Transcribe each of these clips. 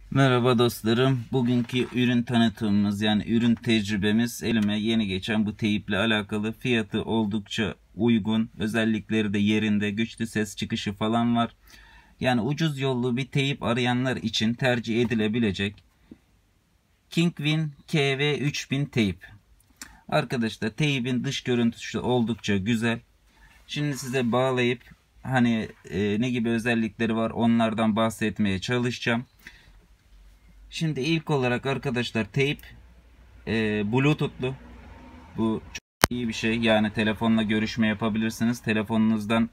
Merhaba dostlarım. Bugünkü ürün tanıtımımız yani ürün tecrübemiz elime yeni geçen bu teyiple alakalı. Fiyatı oldukça uygun. Özellikleri de yerinde. Güçlü ses çıkışı falan var. Yani ucuz yollu bir teyip arayanlar için tercih edilebilecek Kingwin KV3000 teyip. Arkadaşlar teyibin dış görüntüsü oldukça güzel. Şimdi size bağlayıp ne gibi özellikleri var onlardan bahsetmeye çalışacağım. Şimdi ilk olarak arkadaşlar teyp Bluetooth'lu. Bu çok iyi bir şey. Yani telefonla görüşme yapabilirsiniz. Telefonunuzdan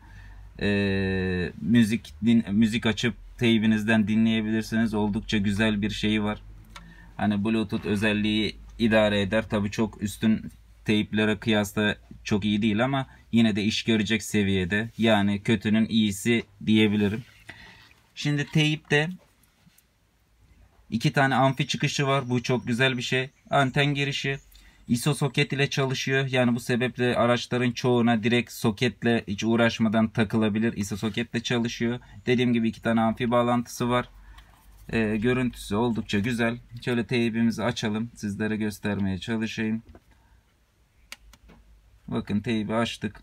müzik açıp teybinizden dinleyebilirsiniz. Oldukça güzel bir şeyi var. Hani Bluetooth özelliği idare eder. Tabii çok üstün teyplere kıyasla çok iyi değil ama yine de iş görecek seviyede. Yani kötünün iyisi diyebilirim. Şimdi teyipte İki tane amfi çıkışı var. Bu çok güzel bir şey. Anten girişi. ISO soket ile çalışıyor. Yani bu sebeple araçların çoğuna direkt soketle hiç uğraşmadan takılabilir. ISO soketle çalışıyor. Dediğim gibi iki tane amfi bağlantısı var. Görüntüsü oldukça güzel. Şöyle teybimizi açalım. Sizlere göstermeye çalışayım. Bakın teybi açtık.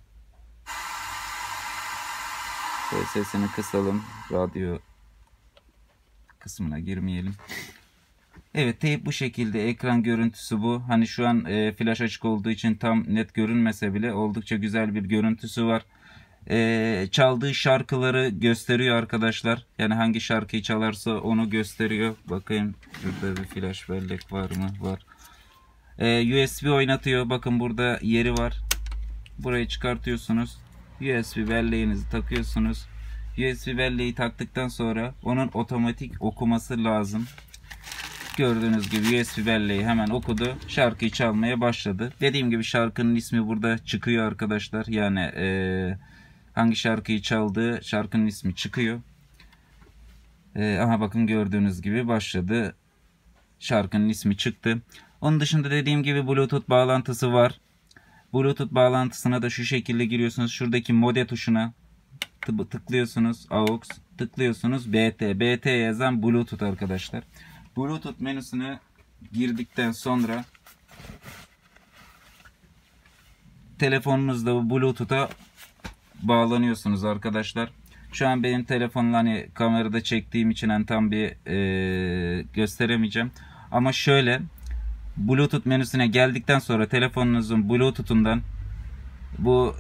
Şöyle sesini kısalım. Radyo kısmına girmeyelim. Evet, teyp bu şekilde, ekran görüntüsü bu. Hani şu an flash açık olduğu için tam net görünmese bile oldukça güzel bir görüntüsü var. Çaldığı şarkıları gösteriyor arkadaşlar. Yani hangi şarkıyı çalarsa onu gösteriyor. Bakayım şurada bir flash bellek var mı? Var. USB oynatıyor. Bakın burada yeri var. Burayı çıkartıyorsunuz. USB belleğinizi takıyorsunuz. USB belleği taktıktan sonra onun otomatik okuması lazım. Gördüğünüz gibi USB belleği hemen okudu. Şarkıyı çalmaya başladı. Dediğim gibi şarkının ismi burada çıkıyor arkadaşlar. Yani hangi şarkıyı çaldığı şarkının ismi çıkıyor. Aha bakın gördüğünüz gibi başladı. Şarkının ismi çıktı. Onun dışında dediğim gibi Bluetooth bağlantısı var. Bluetooth bağlantısına da şu şekilde giriyorsunuz. Şuradaki mode tuşuna tıklıyorsunuz. AUX tıklıyorsunuz. BT yazan Bluetooth arkadaşlar. Bluetooth menüsüne girdikten sonra telefonunuzda Bluetooth'a bağlanıyorsunuz arkadaşlar. Şu an benim telefonla hani kamerada çektiğim için tam bir gösteremeyeceğim. Ama şöyle Bluetooth menüsüne geldikten sonra telefonunuzun Bluetooth'undan bu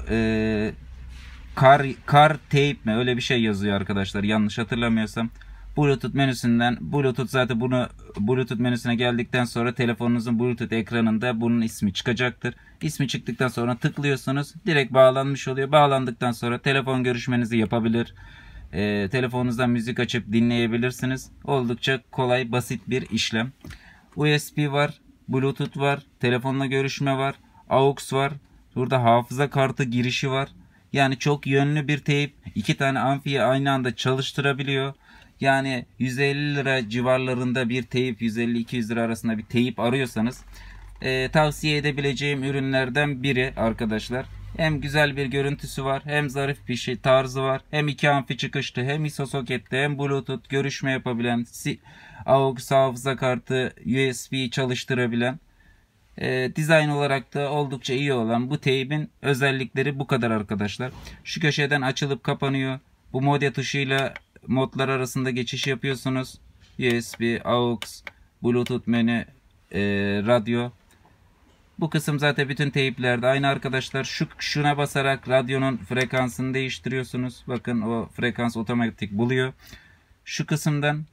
car tape mi öyle bir şey yazıyor arkadaşlar, yanlış hatırlamıyorsam. Bluetooth menüsünden, Bluetooth zaten bunu Bluetooth menüsüne geldikten sonra telefonunuzun Bluetooth ekranında bunun ismi çıkacaktır. İsmi çıktıktan sonra tıklıyorsunuz. Direkt bağlanmış oluyor. Bağlandıktan sonra telefon görüşmenizi yapabilir. Telefonunuzdan müzik açıp dinleyebilirsiniz. Oldukça kolay, basit bir işlem. USB var, Bluetooth var, telefonla görüşme var, AUX var. Burada hafıza kartı girişi var. Yani çok yönlü bir teyp. İki tane amfiyi aynı anda çalıştırabiliyor. Yani 150 lira civarlarında bir teyip, 150-200 lira arasında bir teyip arıyorsanız tavsiye edebileceğim ürünlerden biri arkadaşlar. Hem güzel bir görüntüsü var, hem zarif bir şey tarzı var, hem iki amfi çıkışlı, hem ISO soketli, hem Bluetooth görüşme yapabilen, AUX hafıza kartı, USB çalıştırabilen, dizayn olarak da oldukça iyi olan bu teybin özellikleri bu kadar arkadaşlar. Şu köşeden açılıp kapanıyor. Bu mode tuşuyla modlar arasında geçiş yapıyorsunuz. USB, AUX, Bluetooth menü, radyo. Bu kısım zaten bütün teyplerde aynı arkadaşlar. Şuna basarak radyonun frekansını değiştiriyorsunuz. Bakın o frekans otomatik buluyor. Şu kısımdan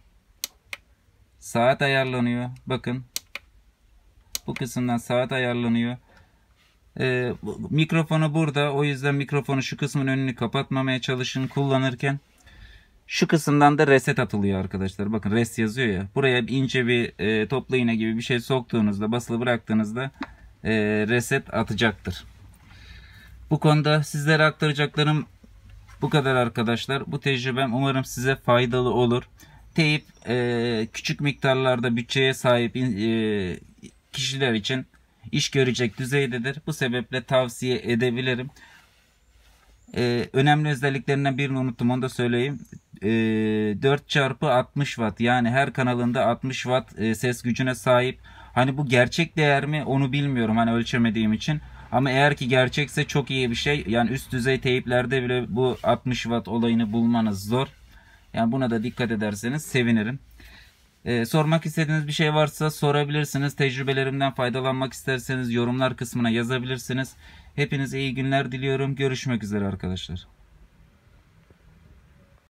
saat ayarlanıyor. Bakın. Bu kısımdan saat ayarlanıyor. Mikrofonu burada. O yüzden mikrofonu şu kısmın önünü kapatmamaya çalışın kullanırken. Şu kısımdan da reset atılıyor arkadaşlar. Bakın res yazıyor ya. Buraya ince bir topla iğne gibi bir şey soktuğunuzda, basılı bıraktığınızda reset atacaktır. Bu konuda sizlere aktaracaklarım bu kadar arkadaşlar. Bu tecrübem umarım size faydalı olur. Teyip küçük miktarlarda bütçeye sahip kişiler için iş görecek düzeydedir. Bu sebeple tavsiye edebilirim. Önemli özelliklerinden birini unuttum, onu da söyleyeyim. 4 çarpı 60 watt, yani her kanalında 60 watt ses gücüne sahip. Hani bu gerçek değer mi onu bilmiyorum, hani ölçemediğim için. Ama eğer ki gerçekse çok iyi bir şey. Yani üst düzey teyplerde bile bu 60 watt olayını bulmanız zor. Yani buna da dikkat ederseniz sevinirim. Sormak istediğiniz bir şey varsa sorabilirsiniz. Tecrübelerimden faydalanmak isterseniz yorumlar kısmına yazabilirsiniz. Hepinize iyi günler diliyorum. Görüşmek üzere arkadaşlar.